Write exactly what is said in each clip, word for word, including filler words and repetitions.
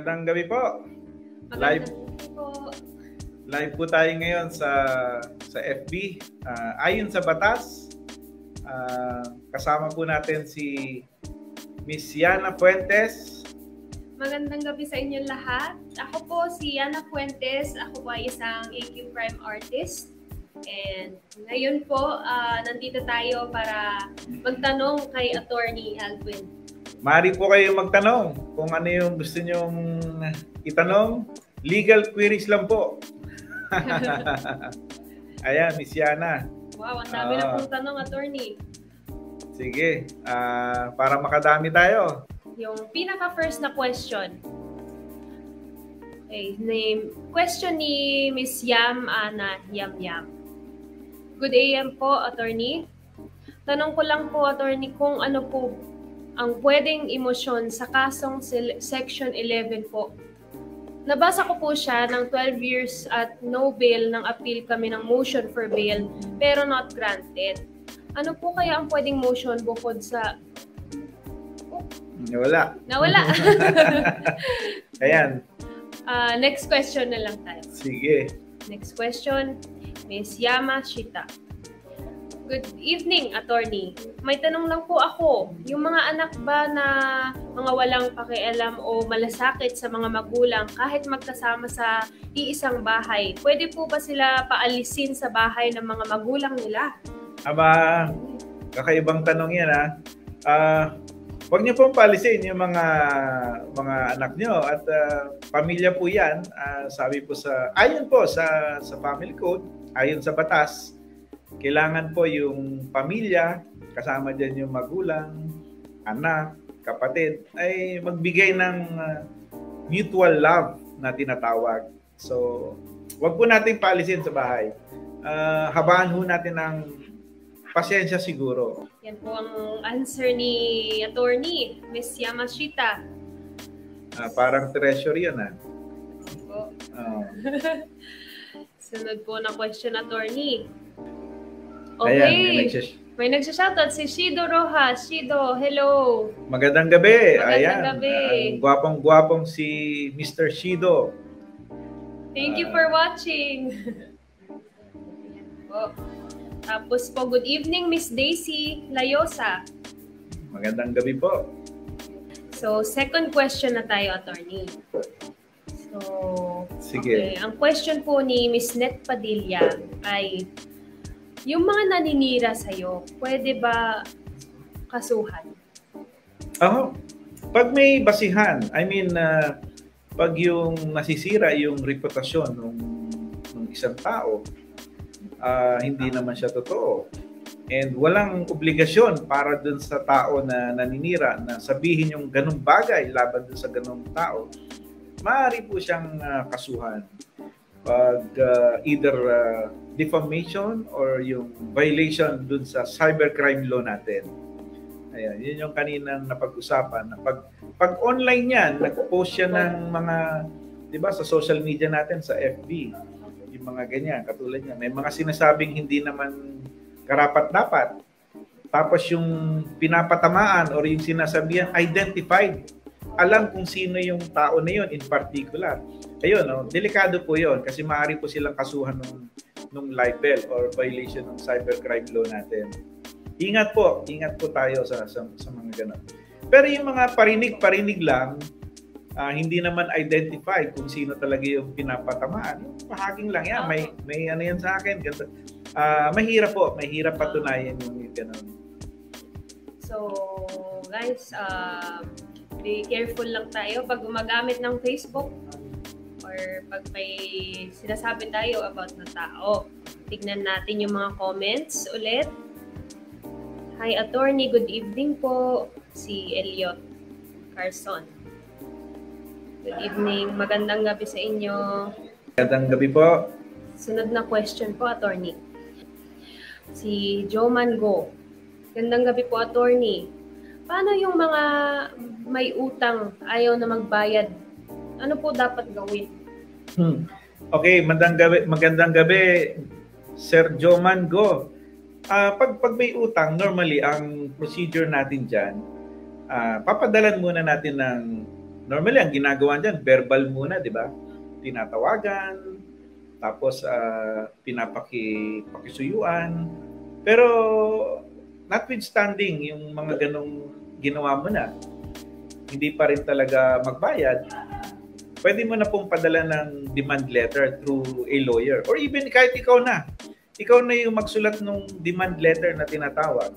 Magandang gabi po. Live Magandang po. Live po tayo ngayon sa sa F B. Uh, Ayon Sa Batas. Uh, kasama po natin si Miss Yana Fuentes. Magandang gabi sa inyo lahat. Ako po si Yana Fuentes. Ako po ay isang A Q Prime artist. And ngayon po, uh, nandito tayo para magtanong kay Atty Aldwin. Maaari po kayo magtanong kung ano yung gusto nyong itanong. Legal queries lang po. Ayan, Miss Yana. Wow, ang dami uh, na pong tanong, attorney. Sige, uh, para makadami tayo. Yung pinaka-first na question. Okay, name, question ni Miss Yam Ana Yam Yam. Good A M po, attorney. Tanong ko lang po, attorney, kung ano po ang pwedeng emosyon sa kasong Section eleven po. Nabasa ko po siya ng twelve years at no bail nang appeal kami ng motion for bail pero not granted. Ano po kaya ang pwedeng motion bukod sa... Oh. Nawala. Nawala. Ayan. Uh, next question na lang tayo. Sige. Next question, Miss Yamashita. Good evening, attorney. May tanong lang po ako. Yung mga anak ba na mga walang pakialam o malasakit sa mga magulang kahit magkasama sa iisang bahay, pwede po ba sila paalisin sa bahay ng mga magulang nila? Aba, kakaibang tanong yan ha. Uh, huwag niyo pong paalisin yung mga mga anak niyo at uh, pamilya po yan. Uh, sabi po sa, ayon po sa, sa family code, ayon sa batas, kailangan po yung pamilya, kasama dyan yung magulang, anak, kapatid, ay magbigay ng uh, mutual love na tinatawag. So, wag po natin paalisin sa bahay. Uh, habaan ho natin ng pasyensya siguro. Yan po ang answer ni attorney, Miss Yamashita. Uh, parang treasure yun ah. Po. Uh. Sunod po na question, attorney. Okay. Ayan, may, nagsas- may nagsashoutout si Shido Rojas. Shido, hello. Magandang gabi. Magandang Ayan, gabi. Ang gwapong-gwapong si Mister Shido. Thank uh, you for watching. po. Tapos po, good evening, Miss Daisy Layosa. Magandang gabi po. So, second question na tayo, attorney. So, sige. Okay. Ang question po ni Miss Net Padilla ay, yung mga naninira sa'yo, pwede ba kasuhan? Oo. Pag may basihan, I mean, uh, pag yung nasisira yung reputasyon ng, ng isang tao, uh, hindi naman siya totoo. And walang obligasyon para dun sa tao na naninira na sabihin yung ganung bagay laban dun sa ganung tao, maaari po siyang uh, kasuhan. Pag uh, either uh, defamation or yung violation dun sa cybercrime law natin. Ayan, yun yung kaninang napag-usapan. Pag, pag online yan, nag-post siya ng mga, di ba, sa social media natin, sa F B, yung mga ganyan, katulad niya. May mga sinasabing hindi naman karapat-dapat. Tapos yung pinapatamaan or yung sinasabihan, identified. Alam kung sino yung tao na yun in particular. Ayun, no? Delikado po yun kasi maaari po silang kasuhan ng, ng libel or violation ng cybercrime law natin. Ingat po, ingat po tayo sa, sa, sa mga ganun. Pero yung mga parinig-parinig lang, uh, hindi naman identified kung sino talaga yung pinapatamaan. Mahaking lang yan, may, may ano yan sa akin. Uh, mahirap po, mahirap patunayan yung ganun. So, guys, uh, be careful lang tayo pag gumagamit ng Facebook or pag may sinasabi tayo about na tao. Tignan natin yung mga comments ulit. Hi, attorney. Good evening po. Si Elliot Carson. Good evening. Magandang gabi sa inyo. Magandang gabi po. Sunod na question po, attorney. Si Joman Go. Magandang gabi po, attorney. Paano yung mga may utang, ayaw na magbayad? Ano po dapat gawin? Hmm. Okay, magandang gabi, magandang gabi Sir Joman Go. Uh, pag, pag may utang, normally, ang procedure natin dyan, uh, papadalan muna natin ng normally, ang ginagawa dyan, verbal muna, di ba? Tinatawagan, tapos uh, pinapakisuyuan. Pero, notwithstanding yung mga ganong ginawa mo na, hindi pa rin talaga magbayad, pwede mo na pong padala ng demand letter through a lawyer. Or even kahit ikaw na, ikaw na yung magsulat ng demand letter na tinatawag.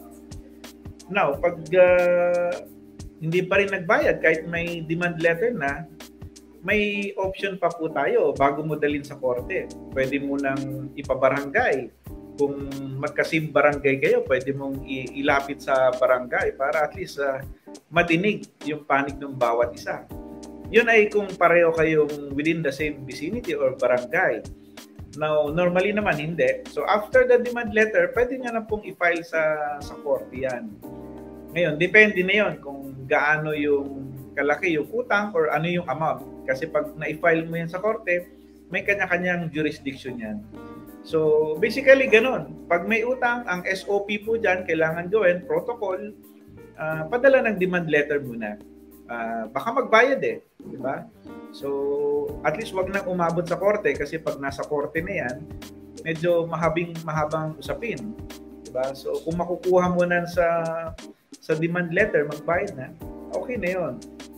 Now, pag uh, hindi pa rin nagbayad, kahit may demand letter na, may option pa po tayo bago mo dalhin sa korte. Pwede mo nang ipabarangay. Kung magkasim barangay kayo, pwede mong ilapit sa barangay para at least uh, madinig yung panig ng bawat isa. Yun ay kung pareho kayong within the same vicinity or barangay. Now, normally naman hindi. So, after the demand letter, pwede nga na pong i-file sa, sa korte yan. Ngayon, depende na yun kung gaano yung kalaki yung utang or ano yung amount. Kasi pag na-file mo yan sa korte, may kanya-kanyang jurisdiction yan. So, basically, ganun. Pag may utang, ang S O P po dyan, kailangan gawin, protocol, uh, padala ng demand letter muna. Uh, baka magbayad eh. Diba? So, at least wag nang umabot sa korte kasi pag nasa korte na yan, medyo mahabing, mahabang usapin. Diba? So, kung makukuha mo na sa, sa demand letter, magbayad na, okay na yun.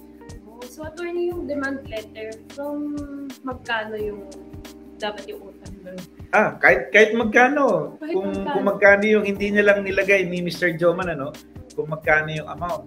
So, attorney, yung demand letter, from magkano yung dapat yung utang nun? Ah, kahit, kahit magkano. Kahit kung, magkano. kung magkano yung hindi niya lang nilagay ni Mister Joman, ano, kung magkano yung amount.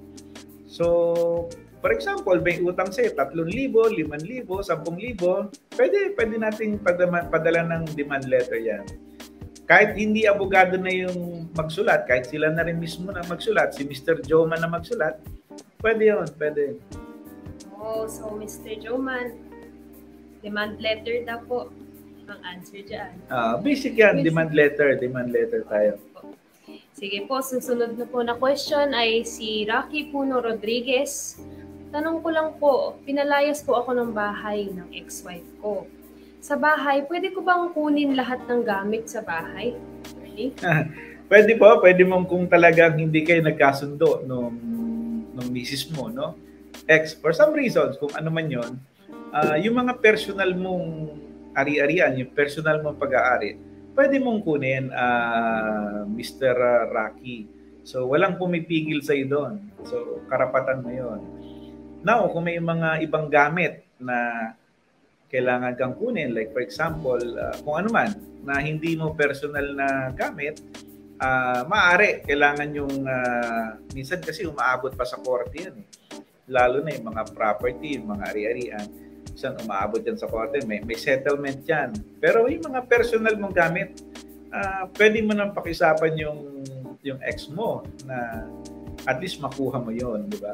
So, for example, may utang sa'yo, tatlong libo, limang libo, sampung libo, pwede, pwede nating padala, padala ng demand letter yan. Kahit hindi abogado na yung magsulat, kahit sila na rin mismo na magsulat, si Mister Joman na magsulat, pwede yun, pwede. Oh, so Mister Joman, demand letter na po ang answer dyan. Ah, basic yan, basic. Demand letter, demand letter tayo. Sige po, susunod na po na question ay si Rocky Puno Rodriguez. Tanong ko lang po, pinalayas po ako ng bahay ng ex-wife ko. Sa bahay, pwede ko bang kunin lahat ng gamit sa bahay? Ready? Pwede po, pwede mong kung talagang hindi kayo nagkasundo nung, nung misis mo, no? Ex, for some reasons, kung ano man yun, uh, yung mga personal mong ari-arian, yung personal mong pag-aari, pwede mong kunin, uh, Mister Rocky. So, walang pumipigil sa'yo doon. So, karapatan mo yun. Now, kung may mga ibang gamit na kailangan kang kunin, like for example, uh, kung ano man, na hindi mo personal na gamit, uh, maaari, kailangan yung, uh, minsan kasi umaabot pa sa korte yan eh. Lalo na yung mga property, yung mga ari-arian, minsan umaabot yan sa korte, may, may settlement yan. Pero yung mga personal mong gamit, uh, pwede mo nang pakiusapan yung, yung ex mo na at least makuha mo yun, di ba?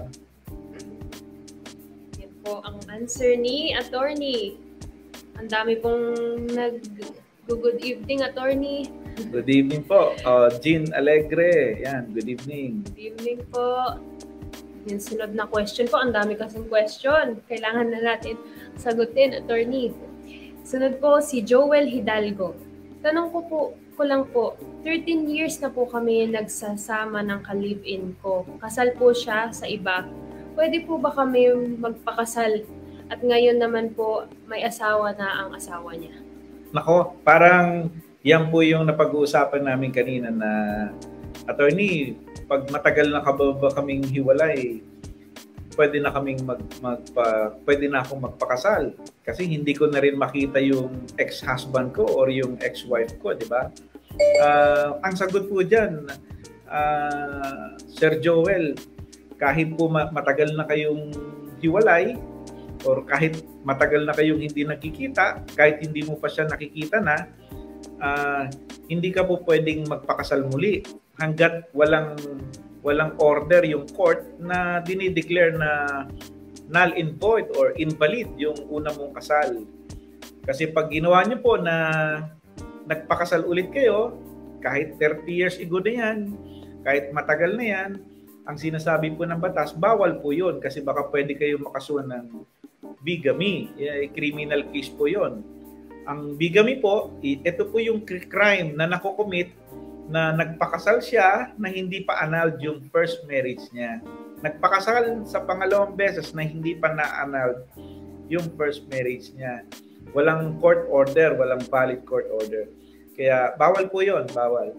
Yan po ang answer ni attorney. Ang dami pong nag-good evening, attorney. Good evening po. Uh, Jean Alegre. Yan, good evening. Good evening po. Yung sunod na question po, ang dami kasing question. Kailangan na natin sagutin, attorney. Sunod po si Joel Hidalgo. Tanong ko po, ko lang po, thirteen years na po kami nagsasama ng ka-live-in ko. Kasal po siya sa iba. Pwede po ba kami magpakasal? At ngayon naman po, may asawa na ang asawa niya. Nako, parang yan po yung napag-uusapan namin kanina na, attorney, pag matagal na kababa kaming hiwalay, pwede na kaming mag, magpa, pwede na akong magpakasal. Kasi hindi ko na rin makita yung ex-husband ko or yung ex-wife ko, di ba? Uh, ang sagot po dyan, uh, Sir Joel, kahit po matagal na kayong hiwalay, or kahit matagal na kayong hindi nakikita, kahit hindi mo pa siya nakikita na, uh, hindi ka po pwedeng magpakasal muli hanggat walang walang order yung court na dinideclare na null and void or invalid yung una mong kasal. Kasi pag ginawa niyo po na nagpakasal ulit kayo, kahit thirty years ago na yan, kahit matagal na yan, ang sinasabi po ng batas, bawal po yun kasi baka pwede kayo makasuhan ng bigamy. Criminal case po yun. Ang bigamy po, ito po yung crime na nakocommit na nagpakasal siya na hindi pa annulled yung first marriage niya. nagpakasal sa pangalawang beses na hindi pa na-annulled yung first marriage niya. Walang court order, walang valid court order. Kaya bawal po yun, bawal.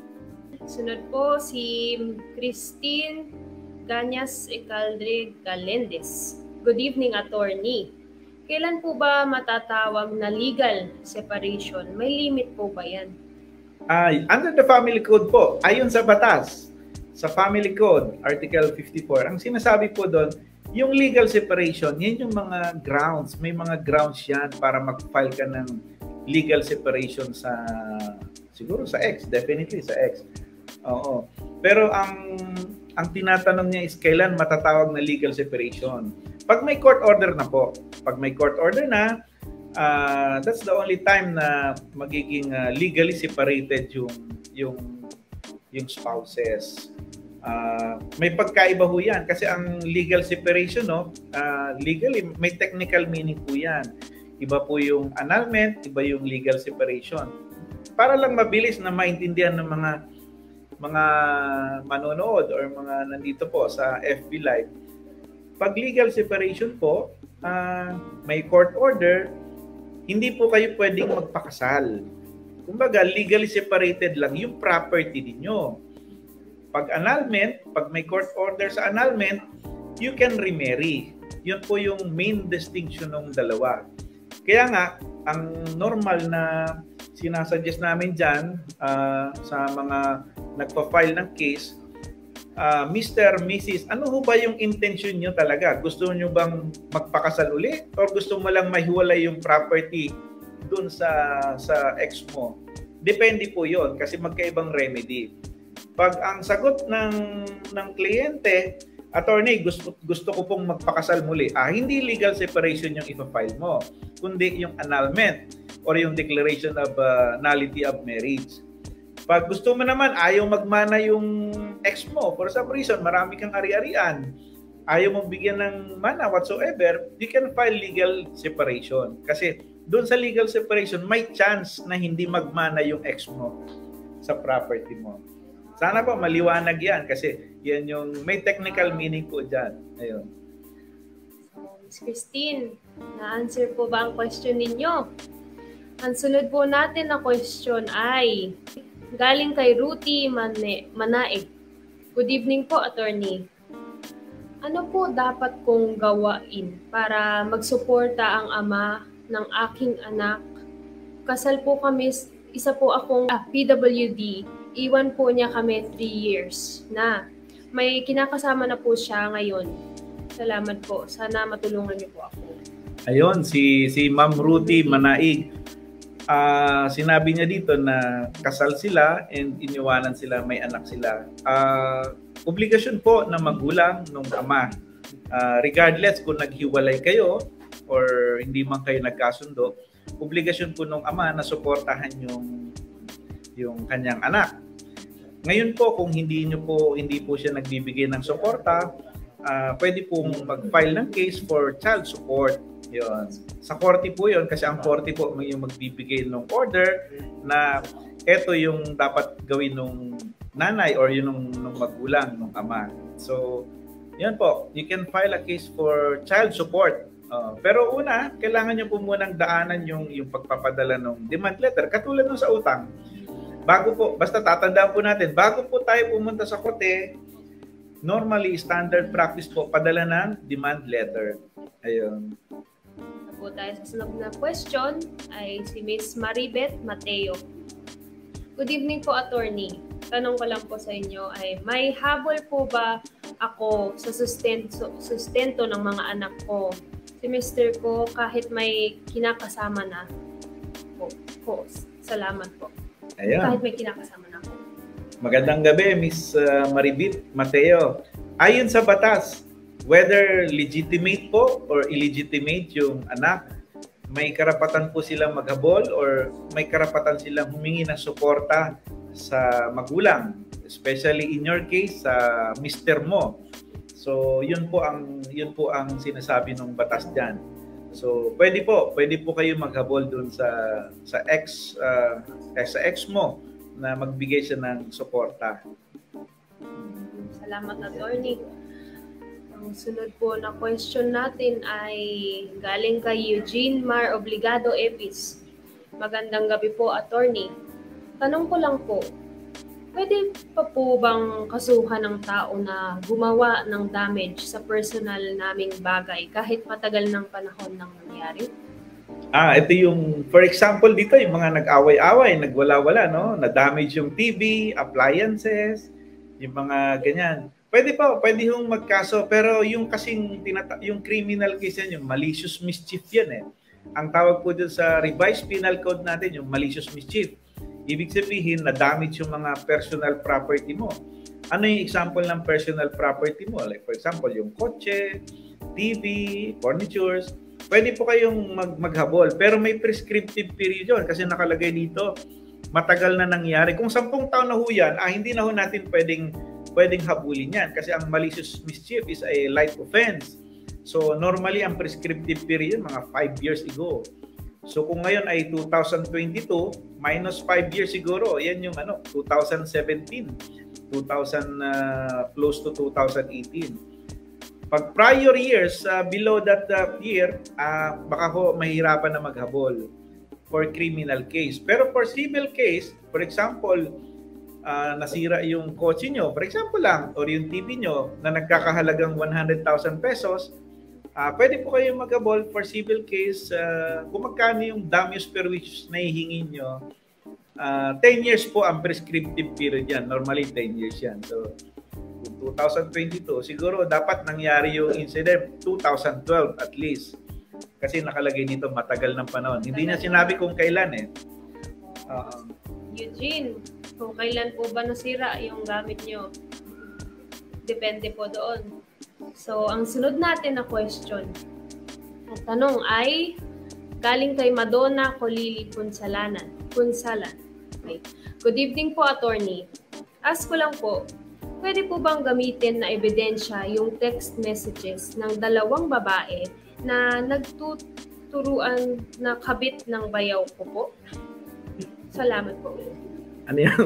Sunod po si Christine Ganyas Ecaldre Galendez. Good evening, attorney. Kailan po ba matatawag na legal separation? May limit po ba yan? Uh, under the family code po, ayon sa batas, sa family code, article fifty-four, ang sinasabi po doon, yung legal separation, yan yung mga grounds. May mga grounds yan para mag-file ka ng legal separation sa, siguro sa ex, definitely sa ex. Oo. Pero ang ang tinatanong niya is kailan matatawag na legal separation. Pag may court order na po, pag may court order na, uh, that's the only time na magiging uh, legally separated yung yung yung spouses. Uh, may pagkaiba ho yan kasi ang legal separation, no, uh, legally may technical meaning po yan. Iba po yung annulment, iba yung legal separation. Para lang mabilis na maintindihan ng mga mga manonood or mga nandito po sa F B Live, pag legal separation po, uh, may court order, hindi po kayo pwedeng magpakasal. Kumbaga, legally separated lang yung property ninyo. Pag annulment, pag may court order sa annulment, you can remarry. Yun po yung main distinction ng dalawa. Kaya nga, ang normal na sinasuggest namin dyan uh, sa mga nagpa-file ng case, uh, Mister, Missus, ano ho ba yung intention nyo talaga? Gusto nyo bang magpakasal ulit? Or gusto mo lang mahiwalay yung property dun sa, sa ex mo? Depende po yon kasi magkaibang remedy. Pag ang sagot ng, ng kliyente, attorney, gusto, gusto ko pong magpakasal muli, ah, hindi legal separation yung ipa-file mo, kundi yung annulment or yung declaration of uh, nullity of marriage. Pag gusto mo naman, ayaw magmana yung ex mo, for some reason, marami kang ari-arian, ayaw mong bigyan ng mana whatsoever, you can file legal separation. Kasi doon sa legal separation, may chance na hindi magmana yung ex mo sa property mo. Sana po maliwanag yan kasi yan yung may technical meaning po dyan. Ayun. So, Miz Christine, na-answer po ba ang question ninyo? Ang sunod po natin na question ay galing kay Ruti Mane, Manae. Good evening po, attorney. Ano po dapat kong gawain para magsuporta ang ama ng aking anak? Kasal po kami, isa po akong ah, P W D. Iwan po niya kami three years na. May kinakasama na po siya ngayon. Salamat po. Sana matulungan niyo po ako. Ayun, si, si Ma'am Ruti Manaig. Uh, sinabi niya dito na kasal sila and iniwanan sila, may anak sila. Uh, obligasyon po ng magulang ng ama. Uh, regardless kung naghiwalay kayo or hindi man kayo nagkasundo, obligasyon po ng ama na suportahan yung yung kanyang anak. Ngayon po kung hindi niyo po hindi po siya nagbibigay ng suporta, uh, pwede pong mag-file ng case for child support. Yun. Sa korte po yun kasi ang korte po yung magbibigay ng order na eto yung dapat gawin ng nanay or yun ng, ng magulang, ng ama. So, yun po, you can file a case for child support. Uh, pero una, kailangan nyo po munang daanan yung, yung pagpapadala ng demand letter. Katulad nung sa utang. Bago po, basta tatandaan po natin, bago po tayo pumunta sa korte, normally, standard practice po, padala ng demand letter. Ayun. Po tayo sa sunod na question ay si Miss Maribeth Mateo. Good evening po, attorney. Tanong ko lang po sa inyo ay may habol po ba ako sa sustento, sustento ng mga anak ko? Si mister ko kahit may kinakasama na po. po. Salamat po. Ayan. Kahit may kinakasama na po. Magandang gabi, Miss uh, Maribeth Mateo. Ayon sa batas, whether legitimate po or illegitimate yung anak, may karapatan po silang maghabol or may karapatan silang humingi ng suporta sa magulang, especially in your case sa mister mo. So, yun po ang yun po ang sinasabi ng batas diyan. So, pwede po, pwede po kayo maghabol doon sa sa ex uh, sa ex mo na magbigay siya ng suporta. Salamat, attorney. Ang sunod po na question natin ay galing kay Eugene Mar Obligado Epis. Magandang gabi po, attorney. Tanong ko lang po, pwede pa po bang kasuhan ng tao na gumawa ng damage sa personal naming bagay kahit matagal ng panahon nang nangyari? Ah, ito yung, for example, dito yung mga nag-away-away, nagwala-wala, no? Na-damage yung T V, appliances, yung mga ganyan. Pwede pa, pwede yung magkaso, pero yung kasing, tinata- yung criminal case yan, yung malicious mischief yan eh. Ang tawag po dun sa revised penal code natin, yung malicious mischief. Ibig sabihin, na-damage yung mga personal property mo. Ano yung example ng personal property mo? Like for example, yung kotse, T V, furnitures. Pwede po kayong mag maghabol, pero may prescriptive period yun kasi nakalagay dito, matagal na nangyari. Kung sampung taon na ho yan, ah, hindi na ho natin pwedeng, pwedeng habulin yan kasi ang malicious mischief is a light offense. So normally, ang prescriptive period, mga five years ago. So kung ngayon ay two thousand twenty-two, minus five years siguro, yan yung ano, two thousand seventeen, two thousand, uh, close to two thousand eighteen. Pag prior years, uh, below that uh, year, uh, baka ho mahirapan na maghabol for criminal case. Pero for civil case, for example, uh, nasira yung kotse nyo, for example lang, or yung T V nyo na nagkakahalagang one hundred thousand pesos, uh, pwede po kayong maghabol for civil case uh, kung magkano yung damage per which na hihingin nyo. Uh, ten years po ang prescriptive period yan. Normally, ten years yan. So, two thousand twenty-two, siguro dapat nangyari yung incident two thousand twelve at least. Kasi nakalagay nito matagal ng panahon. Hindi niya sinabi kung kailan eh. Uh, Eugene, kung kailan po ba nasira yung gamit nyo? Depende po doon. So, ang sunod natin na question. Ang tanong ay galing kay Madonna Colili Punsalanan. Punsalan. Okay. Good evening po, attorney. Ask ko lang po, pwede po bang gamitin na ebidensya yung text messages ng dalawang babae na nagtuturuan na kabit ng bayaw ko po? Salamat po. Ano yan?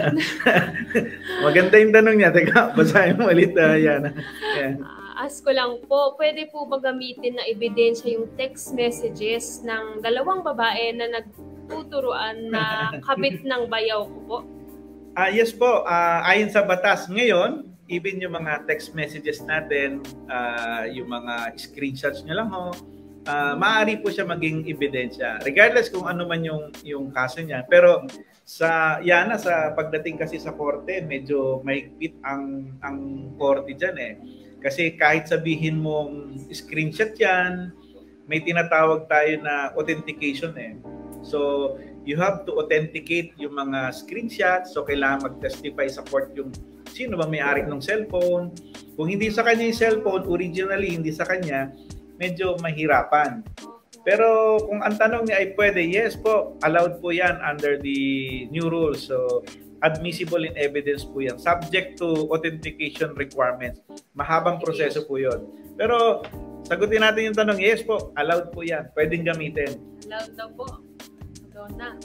Maganda yung tanong niya. Teka, basahin mo ulit. Uh, yan. Yeah. Uh, ask ko lang po, pwede po ba gamitin na ebidensya yung text messages ng dalawang babae na nagtuturuan na kabit ng bayaw ko po? Ah, uh, yes po, uh, ayon sa batas ngayon, even yung mga text messages natin, uh, yung mga screenshots nyo lang ho, uh, maaari po siya maging ebidensya. Regardless kung ano man yung, yung kaso niya. Pero sa yana sa pagdating kasi sa korte, medyo mahigpit ang, ang korte dyan eh. Kasi kahit sabihin mong screenshot yan, may tinatawag tayo na authentication eh. So, you have to authenticate yung mga screenshots. So, kailangan mag-testify sa court yung sino bang may-ari ng cellphone. Kung hindi sa kanya yung cellphone, originally hindi sa kanya, medyo mahirapan. Pero kung ang tanong niya ay pwede, yes po, allowed po yan under the new rules. So, admissible in evidence po yan. Subject to authentication requirements. Mahabang proseso po yun. Pero, sagutin natin yung tanong, yes po, allowed po yan. Pwedeng gamitin. Allowed daw po. Na.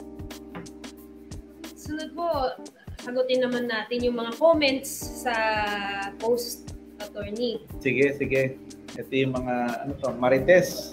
Sunod po, sagutin naman natin yung mga comments sa post, attorney. Sige, sige. Ito yung mga, ano to, Marites.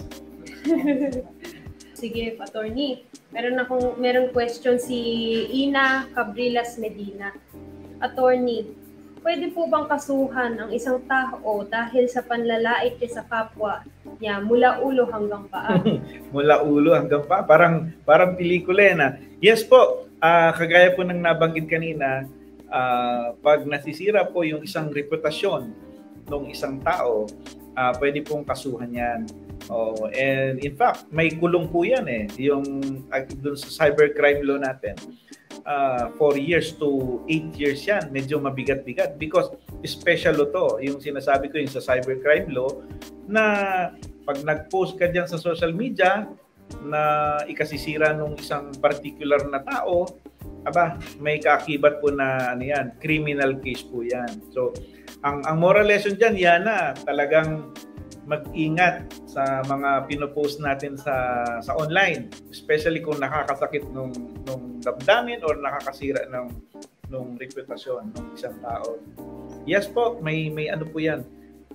Sige, attorney. Meron akong, meron question si Ina Cabrilas Medina. Attorney, pwede po bang kasuhan ang isang tao dahil sa panlalait niya sa kapwa niya mula ulo hanggang paa? Mula ulo hanggang paa? Parang, parang pelikula yan ah. Yes po, uh, kagaya po ng nabanggit kanina, uh, pag nasisira po yung isang reputasyon ng isang tao, uh, pwede pong kasuhan yan. Oh, and in fact, may kulong po yan eh. Yung uh, dun sa cybercrime law natin. Uh, four years to eight years yan. Medyo mabigat-bigat because special law to. Yung sinasabi ko yung sa cybercrime law na pag nag-post ka dyan sa social media na ikasisira ng isang particular na tao, aba, may kaakibat po na ano yan, criminal case po yan. So, ang, ang moral lesson dyan, yan na talagang mag-ingat sa mga pinopost natin sa sa online, especially kung nakakasakit nung nung damdamin or nakakasira ng nung reputasyon ng isang tao. Yes po, may may ano po 'yan.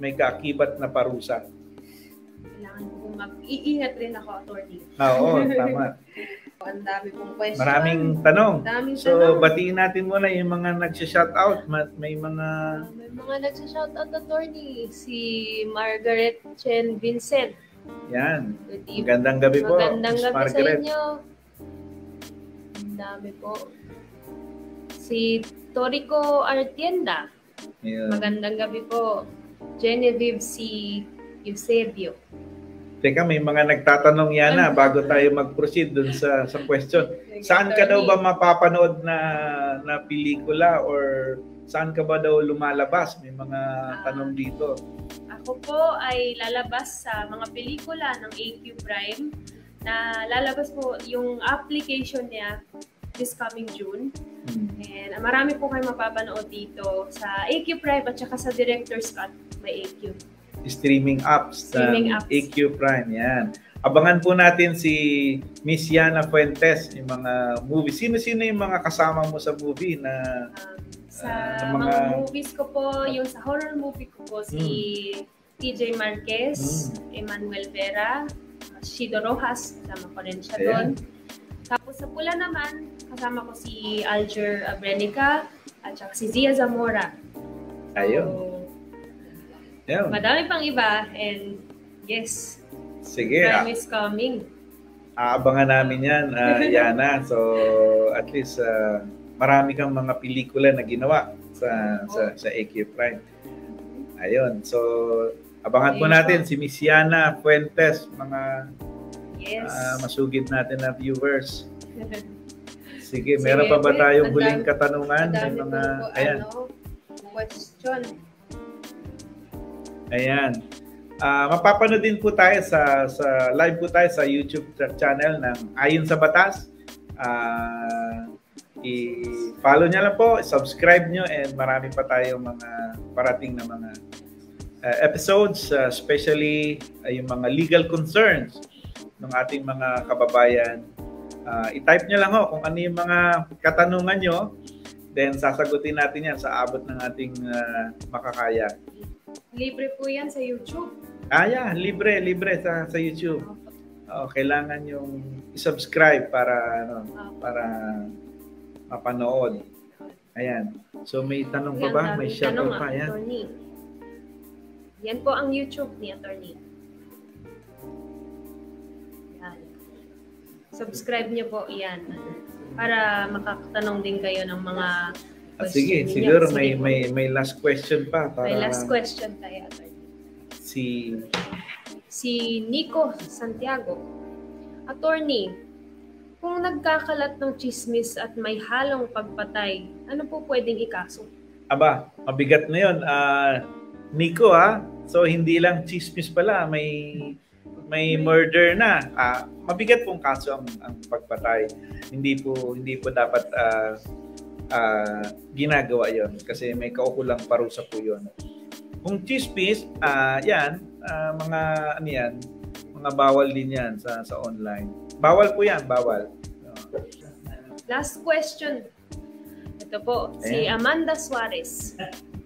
may kaakibat na parusa. Kailangan ko mag-iingat rin ako, attorney. Ah, oo, tama. Ang dami pong question. Maraming tanong. Daming so, tanong. batiin natin muna yung mga nagsha-shoutout. May mga... Uh, may mga nagsha-shoutout, attorney. Si Margaret Chen Vincent. Yan. Magandang gabi po, Magandang Miss gabi Margaret. sa inyo. Ang dami po. Si Torico Artienda. Yeah. Magandang gabi po. Genevieve C. Eusebio. Teka, may mga nagtatanong yan na bago tayo mag-proceed dun sa sa question. Saan ka daw ba mapapanood na na pelikula or saan ka ba daw lumalabas? May mga tanong dito. Ako po ay lalabas sa mga pelikula ng A Q Prime na lalabas po yung application niya this coming June. Hmm. And uh, marami po kayo mapapanood dito sa A Q Prime at saka sa Director's Cut by A Q. Streaming apps Streaming ng apps. A Q Prime, yan. Abangan po natin si Miss Yana Fuentes, yung mga movies. Sino-sino yung mga kasama mo sa movie na... Um, sa uh, mga, mga movies ko po, yung sa horror movie ko po, si hmm. T J Marquez, hmm. Emmanuel Vera, Shido Rojas, kasama ko rin siya doon. Tapos sa pula naman, kasama ko si Alger Abrenica at saka si Zia Zamora. Ayun. So, yeah. Madami pang iba and yes, sige, time is coming. Aabangan namin yan, uh, Yana. So at least uh, marami kang mga pelikula na ginawa sa oh. sa, sa A Q Prime. Ayun. So abangan po natin si Miss Yana Fuentes, mga yes. uh, masugid natin na viewers. Sige, Sige meron pa ba tayong huling katanungan? May mga po, ayan. Ano, question. Ayan. Uh, mapapanood din po tayo sa sa live po tayo sa YouTube channel ng Ayon Sa Batas. Uh, i-follow niyo lang po, subscribe niyo, and marami pa tayong mga parating na mga uh, episodes, uh, especially uh, yung mga legal concerns ng ating mga kababayan. Uh, i-type niyo lang ho kung ano yung mga katanungan niyo, then sasagutin natin yan sa abot ng ating uh, makakaya. Libre po yan sa YouTube. Ah, yeah. Libre, libre sa, sa YouTube. Oh, kailangan yung i-subscribe para, ano, para mapanood. Ayan. So, may tanong pa ba? May shoutout pa. Ayan. Attorney. Yan po ang YouTube ni Attorney. Yan. Subscribe niyo po yan. Para makakatanong din kayo ng mga Ah, sige, siguro may may may last question pa para may last question tayo, attorney. Si si Nico Santiago. Attorney, kung nagkakalat ng chismis at may halong pagpatay, ano po pwedeng ikaso? Aba, mabigat na 'yon. Uh, Nico ha. So hindi lang chismis pala, may may murder na. Uh, mabigat pong kaso ang, ang pagpatay. Hindi po hindi po dapat uh, Uh, ginagawa yon kasi may kaukulang parusa po yon. Kung chismis, uh, yan, uh, mga ano yan, mga bawal din yan sa, sa online. Bawal po yan, bawal. Uh, Last question. Ito po, ayan. Si Amanda Suarez.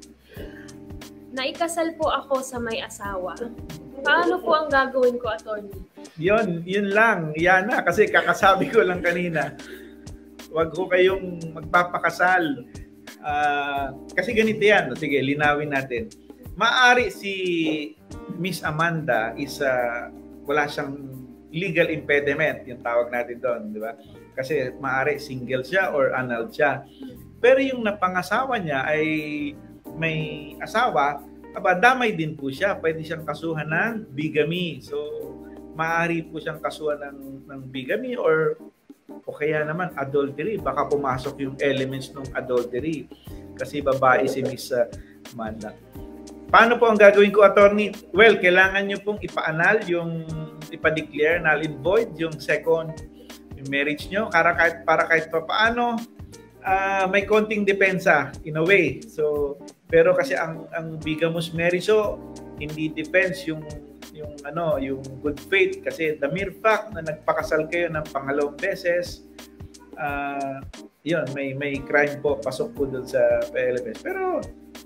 Naikasal po ako sa may asawa. Paano po ang gagawin ko, attorney? Yun, yun lang. Yan na, kasi kakasabi ko lang kanina. Huwag ko kayong magpapakasal. Uh, kasi ganito yan. Sige, linawin natin. Maari si Miss Amanda is uh, wala siyang legal impediment, yung tawag natin doon, di ba? Kasi maari single siya or annulled siya. Pero yung napangasawa niya ay may asawa, aba, damay din po siya. Pwede siyang kasuhan ng bigamy. So, maari po siyang kasuhan ng, ng bigamy or o kaya naman adultery, baka pumasok yung elements ng adultery kasi babae si Miss uh, Amanda. Paano po ang gagawin ko, attorney? Well, kailangan nyo pong ipa-annul yung ipa-declare null and void yung second yung marriage nyo para kahit, para kahit pa paano uh, may konting depensa in a way. So, pero kasi ang, ang bigamous marriage, so hindi depends yung yung ano, yung good faith kasi the mere fact na nagpakasal kayo ng pangalawang beses, uh, yun, may may crime po, pasok po doon sa P L M S. Pero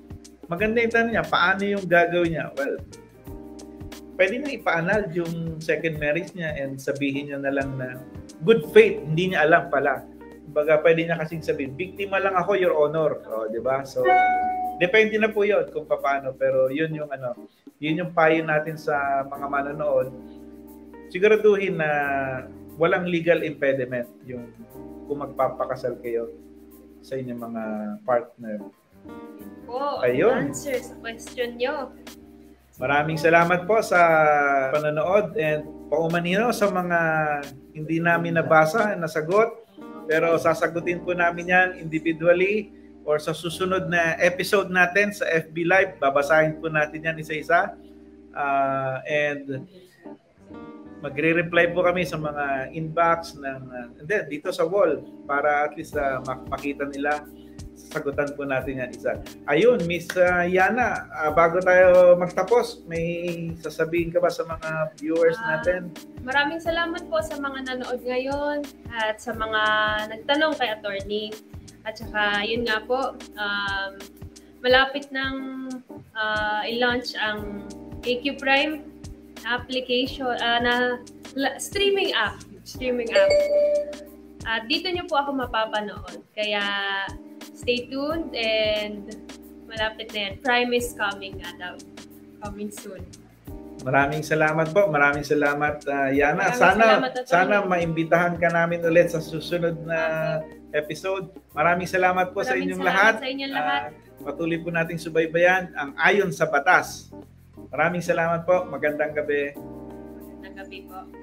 maganda yung tanong niya, paano yung gagawin niya? Well, pwede na ipa-annul yung second marriage niya and sabihin niya na lang na good faith, hindi niya alam pala. Kumbaga, pwede niya kasing sabihin, biktima lang ako, Your Honor. O, di ba? So, depende na po yun kung paano. Pero yun yung ano, yun yung payo natin sa mga manonood. Siguraduhin na walang legal impediment yung kung magpapakasal kayo sa inyong mga partner. Po, ayun. Answer sa question nyo. Maraming salamat po sa panonood and paumanino sa mga hindi namin nabasa, nasagot. Pero sasagutin po namin yan individually or sa susunod na episode natin sa F B Live. Babasahin po natin yan isa-isa. Uh, and magre-reply po kami sa mga inbox ng, uh, and then, dito sa wall para at least uh, makita nila. Sagutan po natin yan isa. Ayun, Miss uh, Yana, uh, bago tayo magtapos, may sasabihin ka ba sa mga viewers uh, natin? Maraming salamat po sa mga nanood ngayon at sa mga nagtanong kay Attorney. At saka, yun nga po, um, malapit nang uh, i-launch ang A Q Prime application, uh, na streaming app. Streaming app. At uh, dito nyo po ako mapapanood. Kaya, stay tuned and malapit na yan. Prime is coming nga daw. Coming soon. Maraming salamat po. Maraming salamat, uh, Yana. Maraming sana salamat, sana maimbitahan ka namin ulit sa susunod na okay. episode. Maraming salamat po Maraming sa inyong salamat lahat. Sa inyong lahat. Uh, patuloy po nating subaybayan ang Ayon sa Batas. Maraming salamat po. Magandang gabi. Magandang gabi po.